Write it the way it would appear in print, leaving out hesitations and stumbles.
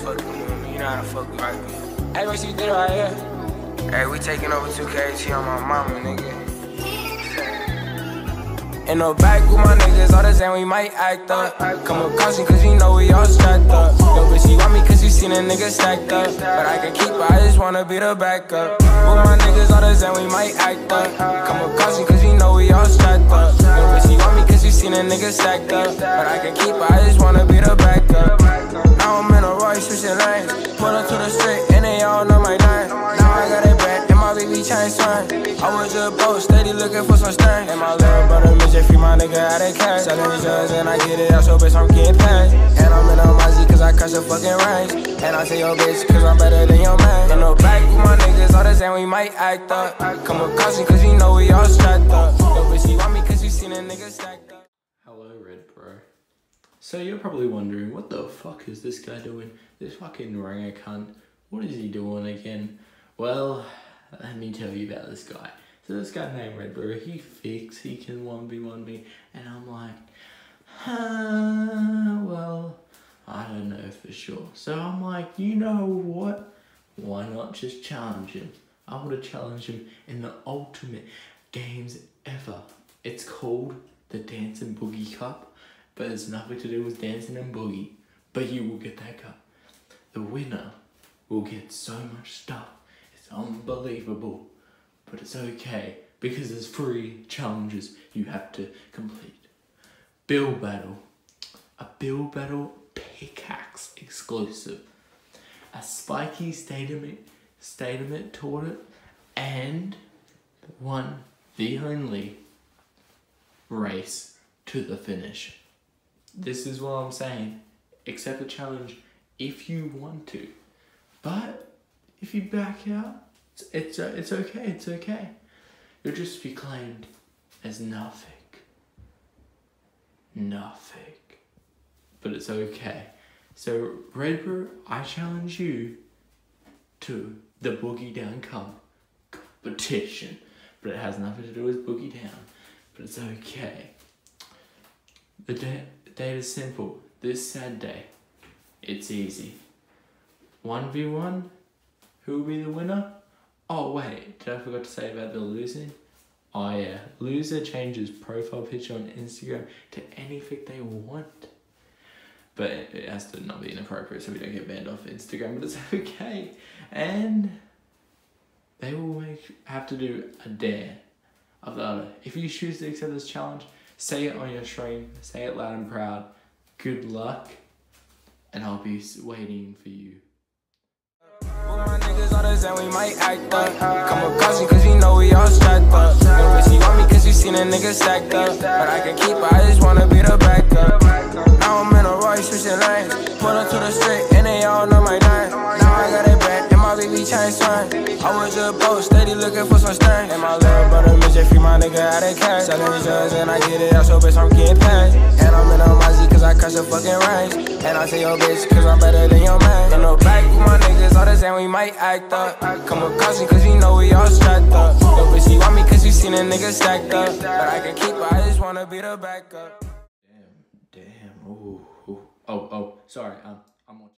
fuck with you. You know how to fuck with right people. Hey, what you did right here? Hey, we taking over 2KT on my mama, nigga. In the back with my niggas, all the same, we might act up. Come with caution, cause you know we all strapped up. Yo, bitch, you want me cause you seen a nigga stacked up. But I can keep her, I just wanna be the backup. With my niggas, all the same, we might act up. Come with caution, cause you know we all strapped up. Yo, bitch, you want me cause you seen a nigga stacked up. But I can keep her, I just wanna be the backup. Now I'm in a Roy, switching lanes. Pull up to the street, and they all know my name. Now I got it back, and my baby chain swing. I was just boat, steady looking for some stain. And my little brother, free my nigga out of cash. Selling drugs and I get it out, so bitch, I'm getting paid. And I'm in a Mozzie cause I crush the fucking range. And I say yo bitch cause I'm better than your man. In the back with my niggas, all the same, we might act up. Come with caution cause you know we all strapped up. Yo bitch, you want me cause you seen a nigga stacked up. Hello Red Bro. So you're probably wondering, what the fuck is this guy doing? This fucking Ranger cunt. What is he doing again? Well, let me tell you about this guy. So this guy named Red Bro, he thinks he can 1v1 me, and I'm like, well, I don't know for sure. So I'm like, you know what? Why not just challenge him? I want to challenge him in the ultimate games ever. It's called the Dance and Boogie Cup, but it's nothing to do with dancing and boogie, but you will get that cup. The winner will get so much stuff. It's unbelievable. But it's okay, because there's 3 challenges you have to complete. Build battle. A build battle pickaxe exclusive. A spiky statement toward it. And the only race to the finish. This is what I'm saying. Accept the challenge if you want to. But if you back out, it's okay, it's okay. You'll just be claimed as nothing. Nothing. But it's okay. So, Red Bro, I challenge you to the Boogie Down Cup competition. But it has nothing to do with Boogie Down. But it's okay. The date is simple. This Saturday, it's easy. 1v1, who will be the winner? Oh wait, did I forget to say about the losing? Oh yeah, loser changes profile picture on Instagram to anything they want. But it has to not be inappropriate so we don't get banned off Instagram, but it's okay. And they will have to do a dare of the other. If you choose to accept this challenge, say it on your stream, say it loud and proud. Good luck, and I'll be waiting for you. My niggas all the same, we might act up. Come with caution cause you know we all strapped up. Yo bitch, you want me cause you seen a nigga stacked up. But I can keep her, I just wanna be the backup. Now I'm in a Roy, switching lanes. Pull up to the street, and they all know my name. Now I got it back, and my baby chain swing. I was just boat, steady looking for some stain. And my little brother, free my nigga out of cash. Selling drugs and I get it out, so bitch, I'm getting paid. And I'm in a Mozzie cause I crush the fucking range. And I say yo bitch cause I'm better than your man. In the back with my niggas, all the same, we might act up. Come with caution cause you know we all strapped up. Yo bitch, you want me cause you seen a nigga stacked up. But I can keep her, I just wanna be the backup. Damn, ooh. Oh, sorry, I'm watching.